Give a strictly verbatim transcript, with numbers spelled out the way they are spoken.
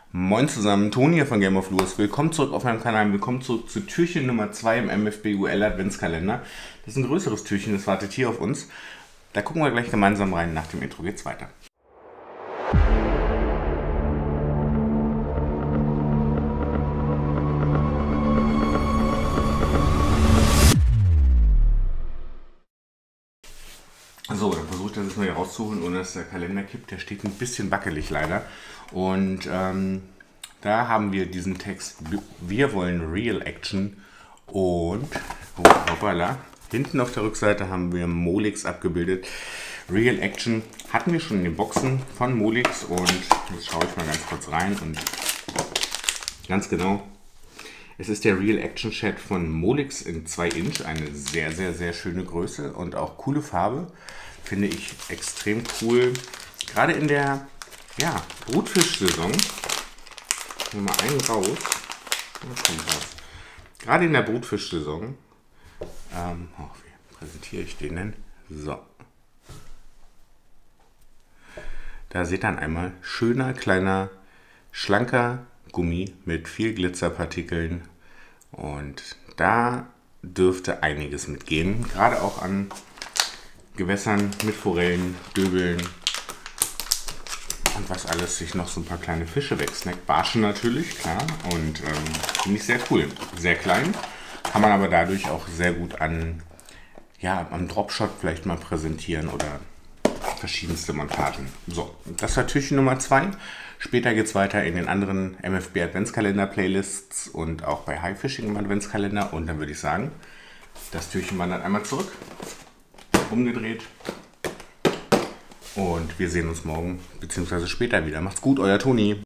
Moin zusammen, Toni hier von Game of Lures. Willkommen zurück auf meinem Kanal. Willkommen zurück zu Türchen Nummer zwei im M F B U L Adventskalender. Das ist ein größeres Türchen, das wartet hier auf uns. Da gucken wir gleich gemeinsam rein. Nach dem Intro geht's weiter. So, dann versuche ich das jetzt mal hier rauszuholen, ohne dass der Kalender kippt. Der steht ein bisschen wackelig leider. Und ähm, da haben wir diesen Text, wir wollen Real Action. Und, oh, hoppala, hinten auf der Rückseite haben wir Molix abgebildet. Real Action hatten wir schon in den Boxen von Molix. Und jetzt schaue ich mal ganz kurz rein. Und ganz genau, es ist der Real Action Chat von Molix in zwei Inch. Eine sehr, sehr, sehr schöne Größe und auch coole Farbe. Finde ich extrem cool. Gerade in der ja, Brutfischsaison. Nehmen wir mal einen raus. raus. Gerade in der Brutfischsaison. Ähm, oh, wie präsentiere ich den denn? So. Da seht ihr dann einmal schöner, kleiner, schlanker Gummi mit viel Glitzerpartikeln. Und da dürfte einiges mitgehen. Gerade auch an Gewässern mit Forellen, Döbeln und was alles sich noch so ein paar kleine Fische wegsnackt. Barschen natürlich, klar. Und ähm, finde ich sehr cool. Sehr klein, kann man aber dadurch auch sehr gut an, ja, am Dropshot vielleicht mal präsentieren oder verschiedenste Montagen. So, das war Türchen Nummer zwei. Später geht es weiter in den anderen M F B Adventskalender Playlists und auch bei High Fishing im Adventskalender. Und dann würde ich sagen, das Türchen wandert einmal zurück. Umgedreht und wir sehen uns morgen bzw. später wieder. Macht's gut, euer Toni.